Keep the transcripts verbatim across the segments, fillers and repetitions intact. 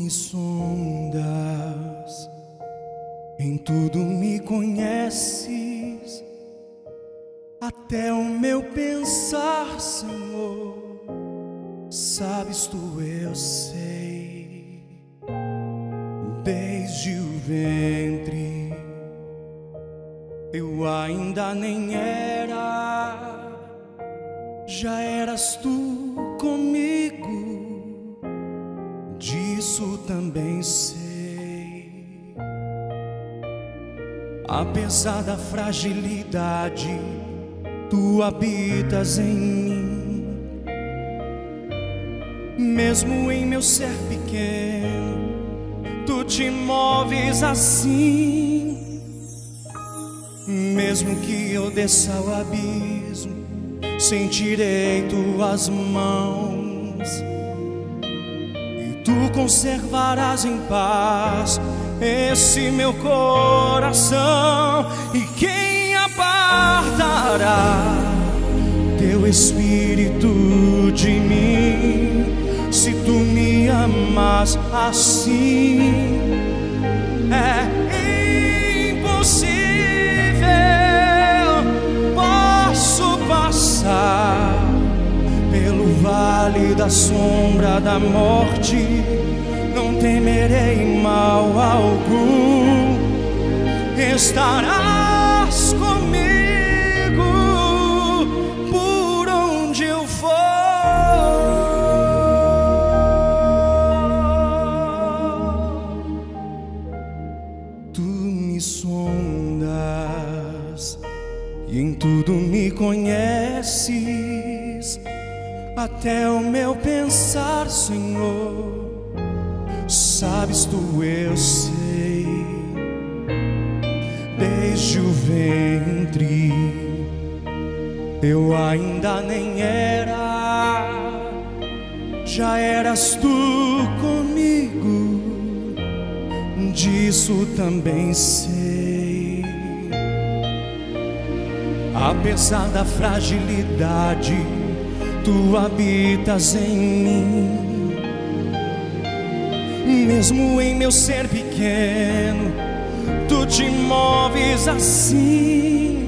me sondas, em tudo me conheces, até o meu pensar, Senhor, sabes tu, eu sei. Desde o ventre eu ainda nem era, já eras tu comigo, disso também sei. Apesar da fragilidade, tu habitas em mim. Mesmo em meu ser pequeno, tu te moves assim. Mesmo que eu desça ao abismo, sentirei tuas mãos, e tu conservarás em paz esse meu coração. E quem apartará teu espírito de mim, se tu me amas assim? É impossível. Posso passar pelo vale da sombra da morte, não temerei mal algum. Estarás comigo por onde eu for. Tu me sondas e em tudo me conheces, até o meu pensar, Senhor, sabes tu, eu sei. Desde o ventre eu ainda nem era, já eras tu comigo, disso também sei. Apesar da fragilidade, tu habitas em mim. Mesmo em meu ser pequeno, tu te moves assim.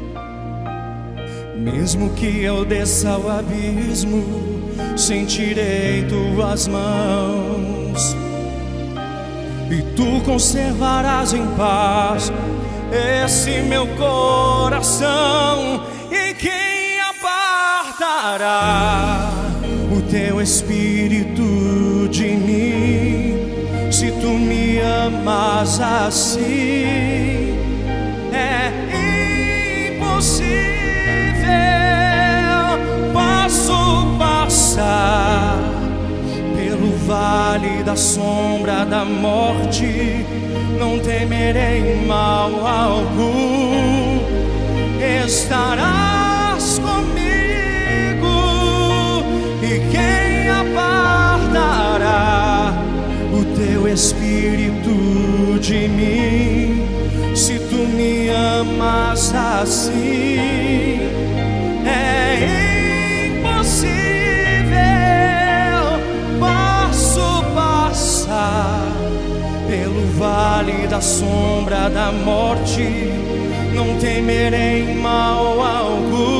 Mesmo que eu desça ao abismo, sentirei tuas mãos, e tu conservarás em paz esse meu coração. E quem apartará o teu espírito de mim, se tu me amas assim? É impossível. Posso passar pelo vale da sombra da morte, não temerei mal algum. Estarás comigo, e quem apartará o teu espírito de mim, se tu me amas assim? É impossível. Posso passar pelo vale da sombra da morte, não temerei mal algum.